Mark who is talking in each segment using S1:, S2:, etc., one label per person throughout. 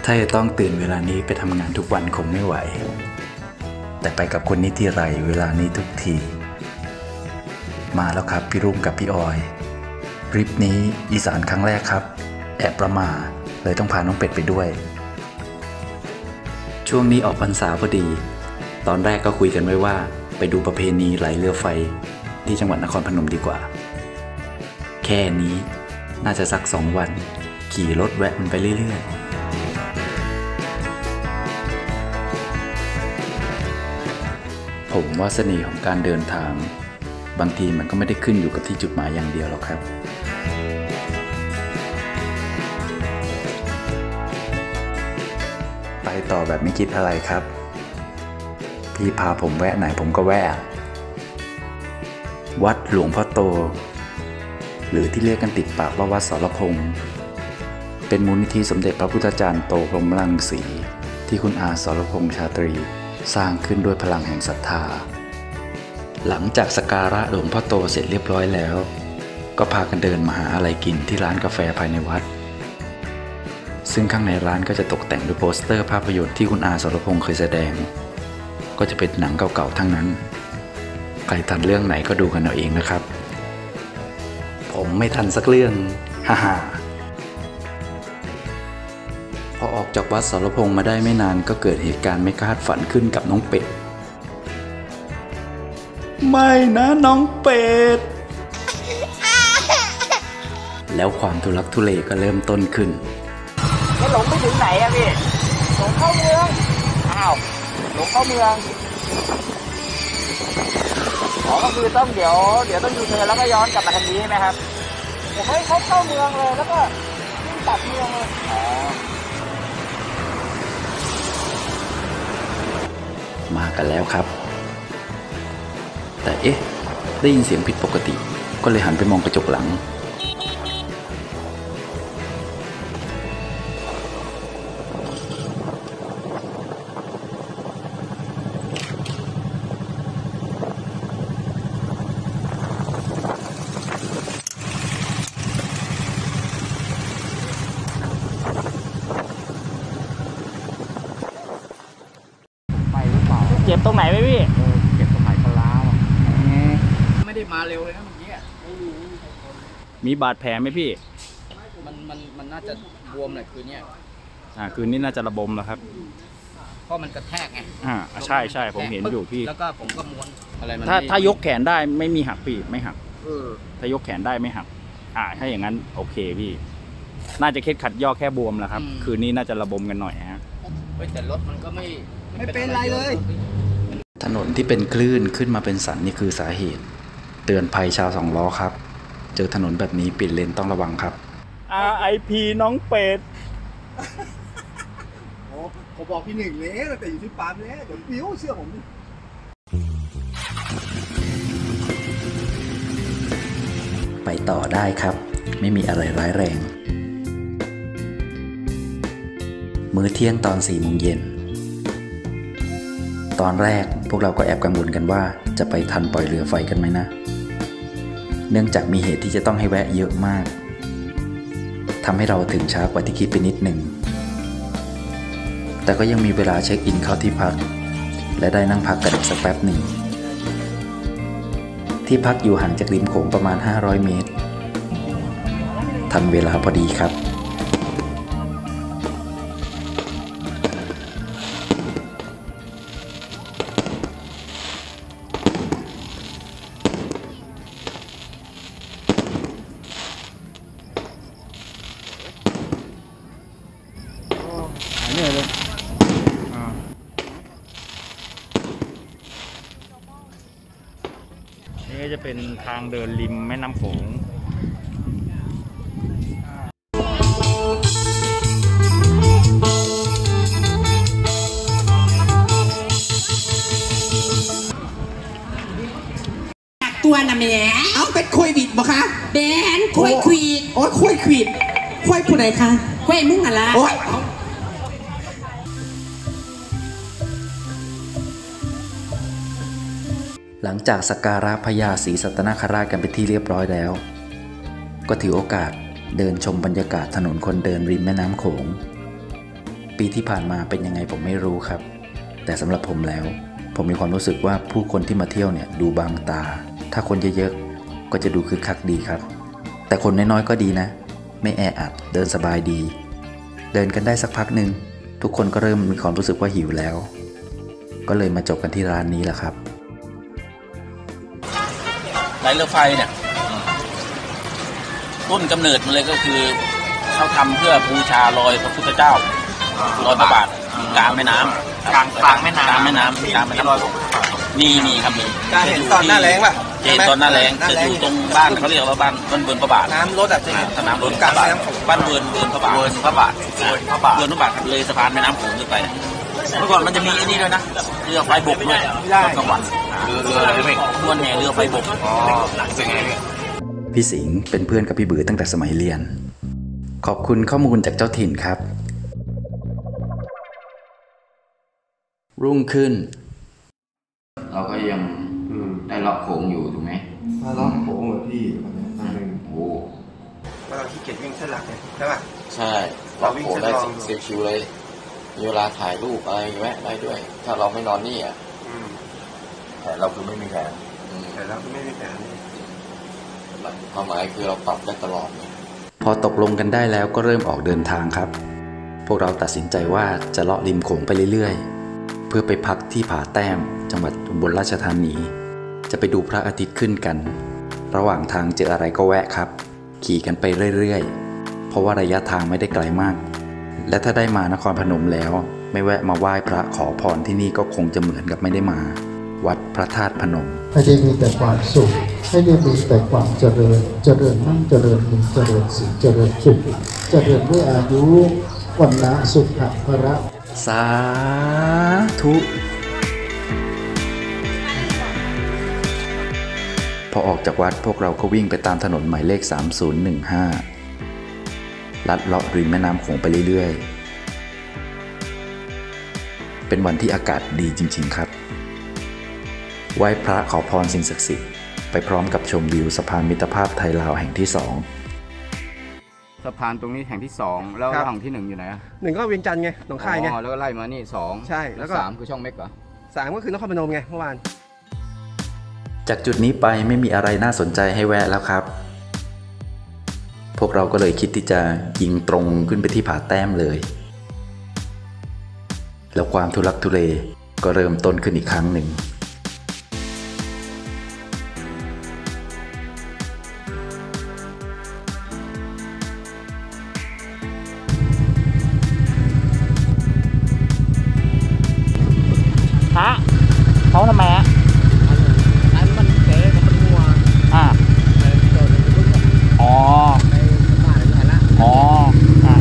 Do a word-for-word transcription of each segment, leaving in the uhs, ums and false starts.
S1: ถ้าจะต้องตื่นเวลานี้ไปทำงานทุกวันคงไม่ไหวแต่ไปกับคนนี้ที่ไรเวลานี้ทุกทีมาแล้วครับพี่รุ่งกับพี่ออยทริปนี้อีสานครั้งแรกครับแอบประมาเลยต้องพาน้องเป็ดไปด้วยช่วงนี้ออกพรรษาพอดีตอนแรกก็คุยกันไว้ว่าไปดูประเพณีไหลเรือไฟที่จังหวัดนครพนมดีกว่าแค่นี้น่าจะสักสองวันขี่รถแวะมันไปเรื่อยๆผมว่าเสน่ห์ของการเดินทางบางทีมันก็ไม่ได้ขึ้นอยู่กับที่จุดหมายอย่างเดียวหรอกครับไปต่อแบบไม่คิดอะไรครับพี่พาผมแวะไหนผมก็แวะวัดหลวงพ่อโตหรือที่เรียกกันติดปากว่าวัดสรพงษ์เป็นมูลนิธิสมเด็จพระพุทธจารย์โตพรหมรังสีที่คุณอาสรพงษ์ชาตรีสร้างขึ้นด้วยพลังแห่งศรัทธาหลังจากสักการะหลวงพ่อโตเสร็จเรียบร้อยแล้วก็พากันเดินมาหาอะไรกินที่ร้านกาแฟภายในวัดซึ่งข้างในร้านก็จะตกแต่งด้วยโปสเตอร์ภาพยนตร์ที่คุณอาสรพงษ์เคยแสดงก็จะเป็นหนังเก่าๆทั้งนั้นใครทันเรื่องไหนก็ดูกันเอาเองนะครับผมไม่ทันสักเรื่องฮ่าฮ่าพอออกจากวัดสรพงษ์มาได้ไม่นานก็เกิดเหตุการณ์ไม่คาดฝันขึ้นกับน้องเป็ดไม่นะน้องเป็ด แล้วความทุลักทุเลก็เริ่มต้นขึ้น
S2: จะหลงไปถึงไหนอะพี่หลงเข้าเมืองอ้าวหลงเข้าเมืองอ๋อก็คือต้องเดี๋ยวเดี๋ยวต้องยูเทิร์นแล้วก็ย้อนกลับมาทางนี้ไหมครับโอ้ยเขาเข้าเมืองเลยแล้วก็วิ่งตัดเมืองเลยอ๋อ
S1: มากันแล้วครับแต่เอ๊ะได้ยินเสียงผิดปกติก็เลยหันไปมองกระจกหลัง
S2: เจ็บตรงไหนไหมพี่
S3: เจ็บตรงไหนปลาอ่ะไม่ได้มาเร็วเลยนะเมื่อกี้
S2: มีบาดแผลไหมพี่
S3: มันมันมันน่าจะบวมหน่อยคืนนี้
S2: อ่าคืนนี้น่าจะระบมแล้วครับ
S3: เพราะมันกระแทกไง
S2: อ่าใช่ใช่ผมเห็นอยู่พี่
S3: แล้วก็ผมก็ม้วนอะไรมัน
S2: ถ้าถ้ายกแขนได้ไม่มีหักพี่ไม่หักเออถ้ายกแขนได้ไม่หักอ่าถ้าอย่างนั้นโอเคพี่น่าจะเคล็ดขัดย่อแค่บวมแล้วครับคืนนี้น่าจะระบมกันหน่อยฮะ
S3: เฮ้ยแต่รถมันก็ไม่ไม่เป็นไรเลย
S1: ถนนที่เป็นคลื่นขึ้นมาเป็นสันนี่คือสาเหตุเตือนภัยชาวสองล้อครับเจอถนนแบบนี้ปิดเลนต้องระวังครับ
S2: อาร์ ไอ พี น้องเป็ด
S4: โอ้ผมบอกพี่หนึ่งเลยแต่อยู่ที่ปั๊มแล้วเดี๋ยวปิ้วเชื่อผมดิ
S1: ไปต่อได้ครับไม่มีอะไรร้ายแรงมื้อเที่ยงตอนสี่โมงเย็นตอนแรกพวกเราก็แอบกังวลกันว่าจะไปทันปล่อยเรือไฟกันไหมนะเนื่องจากมีเหตุที่จะต้องให้แวะเยอะมากทำให้เราถึงช้ากว่าที่คิดไปนิดหนึ่งแต่ก็ยังมีเวลาเช็คอินเข้าที่พักและได้นั่งพักกันอีกสักแป๊บหนึ่งที่พักอยู่ห่างจากริมโขงประมาณห้าร้อยเมตรทันเวลาพอดีครับ
S2: เหนื่อยเลยนี่ก็จะเป็นทางเดินริมแม่น้ำโขง
S5: ตัวน่ะแม่เอาเป็นคุยบิดบ่คะแบนคุยควีดโอ้ยคุยควีดคุยผู้ใดคะคุยมึงอะไรโอ้ย
S1: หลังจากสักการะพญาศรีสัตนคราชกันไปที่เรียบร้อยแล้วก็ถือโอกาสเดินชมบรรยากาศถนนคนเดินริมแม่น้ำโขงปีที่ผ่านมาเป็นยังไงผมไม่รู้ครับแต่สำหรับผมแล้วผมมีความรู้สึกว่าผู้คนที่มาเที่ยวเนี่ยดูบางตาถ้าคนเยอะๆก็จะดูคึกคักดีครับแต่คนน้อยๆก็ดีนะไม่แออัดเดินสบายดีเดินกันได้สักพักหนึ่งทุกคนก็เริ่มมีความรู้สึกว่าหิวแล้วก็เลยมาจบกันที่ร้านนี้แหละครับ
S6: ไหลเรือไฟเนี่ยต้นกำเนิดมันเลยก็คือเขาทำเพื่อบูชาลอยพระพุทธเจ้าลอยพระบาทกลางแม่น้ำ
S3: กลางกลางแม่น้ำ
S6: กลางแม่น้ำกลางแม่น้ำมีมีครับมี
S4: การเห็นตอนหน้าแรงป่ะ
S6: เห็นตอนหน้าแรงจะอยู่ตรงบ้านเขาเรียกว่าบ้านบ้านเบิร์นพระบาท
S4: น้ำรถอ่ะ
S6: ถ้าน้ำรถกลางบ้านเบิร์นเบิร์นพระบาทเบิร์นพระบาทเบิร์นพระบาทเบิร์นพระบาทเลยสะพานแม่น้ำโขงขึ้นไปเมื่อก่อนมันจะมีไอ้นี่ด้วยนะเรือไฟบกด้วยตอนกลางวันเรือเรืออะไรไม่ม้วนแห่เรือไฟบกอ๋อเป็นไง
S1: พี่สิงห์เป็นเพื่อนกับพี่บือตั้งแต่สมัยเรียนขอบคุณข้อมูลจากเจ้าถิ่นครับรุ่งขึ้นเราก็ยังได้เลาะโขงอยู่ถูกไหม
S4: เลาะโขงเหรอพี่วันนี้
S1: โอ้
S4: เราขี้เกียจวิ่งเส้นหลักเลยใช่ป่ะ
S7: ใช่เราวิ่งได้สิบคิวเลยมีเวลาถ่ายรูปอะไรแวะได้ด้วยถ้าเราไม่นอนนี่อ่ะ
S1: แต่เราคือไม่มีแผน
S4: แต่เราไม่มีแผน
S7: ความหมายคือเราปรับได้ตลอด
S1: พอตกลงกันได้แล้วก็เริ่มออกเดินทางครับพวกเราตัดสินใจว่าจะเลาะริมโขงไปเรื่อยๆเพื่อไปพักที่ผาแต้มจังหวัดอุบลราชธานีจะไปดูพระอาทิตย์ขึ้นกันระหว่างทางเจออะไรก็แวะครับขี่กันไปเรื่อยๆเพราะว่าระยะทางไม่ได้ไกลมากและถ้าได้มานครพนมแล้วไม่แวะมาไหว้พระขอพรที่นี่ก็คงจะเหมือนกับไม่ได้มาวัดพระธาตุพนม
S8: ให้ได้มีแต่ความสุขให้ได้มีแต่ความเจริญเจริญมั่งเจริญมีเจริญสิเจริญสุขเจริญด้วยอายุวันละสุขะพระ
S1: สาธุพอออกจากวัดพวกเราก็วิ่งไปตามถนนหมายเลขสามศูนย์หนึ่งห้าลัดเลาะริมแม่น้ำโขงไปเรื่อยๆเป็นวันที่อากาศดีจริงๆครับไหว้พระขอพรสิ่งศักดิ์สิทธิ์ไปพร้อมกับชมวิวสะพานมิตรภาพไทยลาวแห่งที่สอง
S2: สะพานตรงนี้แห่งที่สองแล้วแห่งที่หนึ่งอยู่ไหนอ่ะ
S4: หนึ่งก็เวียงจันทร์ไงหนองคายไง
S2: อ๋อแล้วก็ไล่มานี่สอง
S4: ใช่แล้วก็
S2: สามคือช่องเม็กเหรอ
S4: สามก็คือนครพนมไงเมื่อวาน
S1: จากจุดนี้ไปไม่มีอะไรน่าสนใจให้แวะแล้วครับพวกเราก็เลยคิดที่จะยิงตรงขึ้นไปที่ผาแต้มเลยแล้วความทุลักทุเลก็เริ่มต้นขึ้นอีกครั้งหนึ่ง
S3: ฮะเขาทำไมอ่ะอันมันเก๋กับมันงัวอ่าอ๋ออ๋ออ่ะ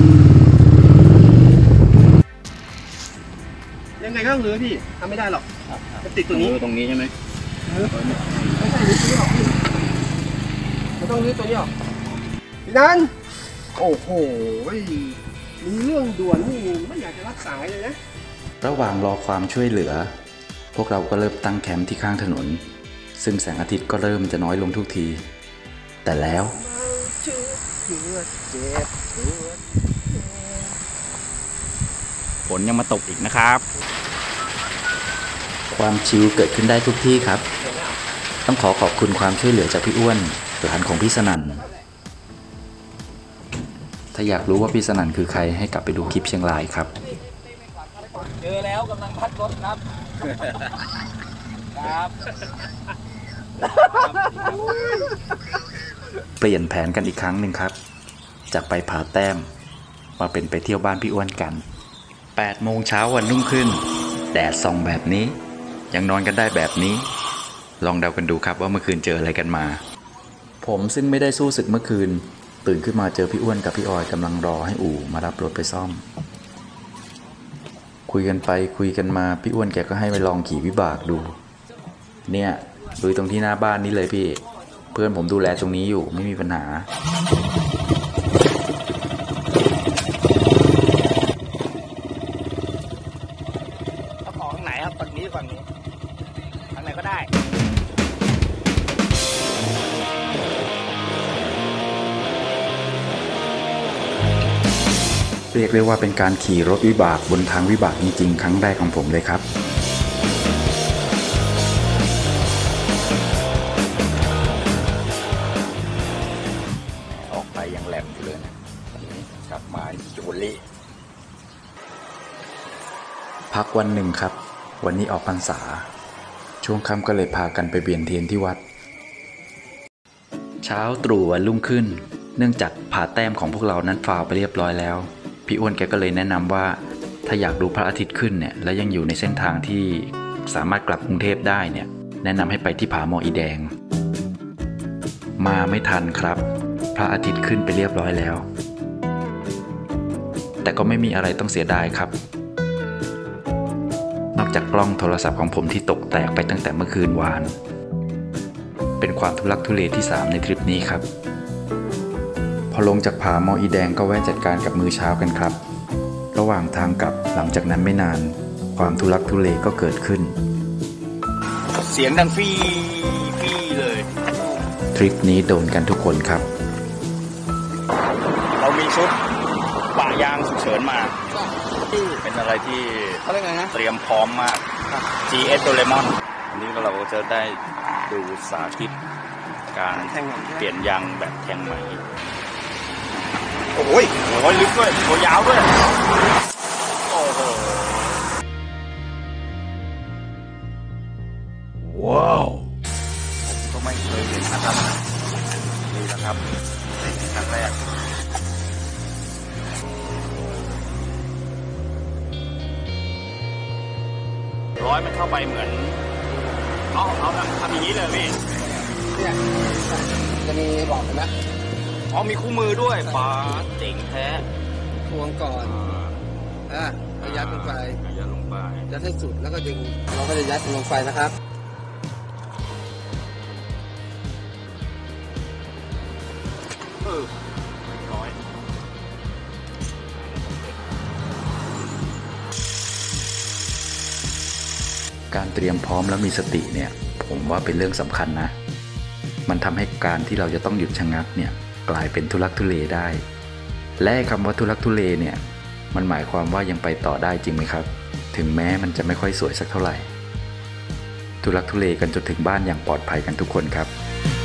S4: ยังไงก็ต้องรื้อพี่ทำไม่ได้หรอกมันติดตรงนี้
S2: ตรงนี้ใช่ไหม
S4: ไม่ใช่รื้อตัวนี้หรอกพี่ไม่ต้องรื้อตัวนี้หรอกพี่นันโอ้โหมีเรื่องด่วนนี่ไม่อยากจะรับสายเลยนะ
S1: ระหว่างรอความช่วยเหลือพวกเราก็เริ่มตั้งแคมป์ที่ข้างถนนซึ่งแสงอาทิตย์ก็เริ่มจะน้อยลงทุกทีแต่แล้ว
S2: ฝนยังมาตกอีกนะครับ
S1: ความชิลเกิดขึ้นได้ทุกที่ครับต้องขอขอบคุณความช่วยเหลือจากพี่อ้วนหลานของพี่สนั่นถ้าอยากรู้ว่าพี่สนั่นคือใครให้กลับไปดูคลิปเชียงรายครับ
S3: เจอแล้วกำลังพัดรถครับครับ
S1: เปลี่ยนแผนกันอีกครั้งหนึ่งครับจากไปผาแต้มมาเป็นไปเที่ยวบ้านพี่อ้วนกันแปดโมงเช้าวันรุ่งขึ้นแดดส่องแบบนี้ยังนอนกันได้แบบนี้ลองเดากันดูครับว่าเมื่อคืนเจออะไรกันมาผมซึ่งไม่ได้สู้ศึกเมื่อคืนตื่นขึ้นมาเจอพี่อ้วนกับพี่ออยกำลังรอให้อู่มารับรถไปซ่อมคุยกันไปคุยกันมาพี่อ้วนแกก็ให้ไปลองขี่วิบากดูเนี่ยดูตรงที่หน้าบ้านนี่เลยพี่เพื่อนผมดูแลตรงนี้อยู่ไม่มีปัญหา
S3: เอาของไหนครับฝั่งนี้ฝั่งนี้ทางไหนก็ได้
S1: เรียกได้ว่าเป็นการขี่รถวิบากบนทางวิบากจริงๆครั้งแรกของผมเลยครับ
S2: ออกไปยังแหลมอยู่เลยนะตอนนี้กลับมาจุบุรี
S1: พักวันหนึ่งครับวันนี้ออกพรรษาช่วงค่ำก็เลยพากันไปเวียนเทียนที่วัดเช้าตรู่วันรุ่งขึ้นเนื่องจากผ่าแต้มของพวกเรานั้นฟาวไปเรียบร้อยแล้วพี่อ้วนแกก็เลยแนะนำว่าถ้าอยากดูพระอาทิตย์ขึ้นเนี่ยและยังอยู่ในเส้นทางที่สามารถกลับกรุงเทพได้เนี่ยแนะนำให้ไปที่ผาหมออีแดงมาไม่ทันครับพระอาทิตย์ขึ้นไปเรียบร้อยแล้วแต่ก็ไม่มีอะไรต้องเสียดายครับนอกจากกล้องโทรศัพท์ของผมที่ตกแตกไปตั้งแต่เมื่อคืนวานเป็นความทุลักทุเลที่สามในทริปนี้ครับพอลงจากผาหมออีแดงก็แวะจัดการกับมื้อเช้ากันครับระหว่างทางกลับหลังจากนั้นไม่นานความทุลักทุเลก็เกิดขึ้น
S2: เสียงดังฟี่ฟี่เลย
S1: ทริปนี้โดนกันทุกคนครับ
S2: เรามีชุดปะยางฉุกเฉินมาเป็นอะไรที่เตรียมพร้อมมาก จี เอส Doraemon อันนี้เราก็จะได้ดูสาธิตการเปลี่ยนยางแบบแทงใหม่โอ้ยโอ้ยลึกด้วยโอ้ยยาวด้วยโอ้โหว้าวผมก็ไม่เคยเห็นนะครับนี่นะครับครั้งแรกร้อยมันเข้าไปเหมือนเอาเอาทำทำอย่างนี้เลยพี่
S4: เนี่ยจะมีบอกเห็นไหม
S2: อ๋อมีคู่มือด้วยป๋าเจ๋งแท้
S4: ทวงก่อนอ่ะยัดลงไป
S2: ยัดลงไป
S4: ยัดให้สุดแล้วก็ดึงเราก็จะยัดลงไปนะครับ
S2: เออร้อย
S1: การเตรียมพร้อมและมีสติเนี่ยผมว่าเป็นเรื่องสำคัญนะมันทำให้การที่เราจะต้องหยุดชะงักเนี่ยกลายเป็นทุลักทุเลได้และคำว่าทุลักทุเลเนี่ยมันหมายความว่ายังไปต่อได้จริงไหมครับถึงแม้มันจะไม่ค่อยสวยสักเท่าไหร่ทุลักทุเลกันจนถึงบ้านอย่างปลอดภัยกันทุกคนครับ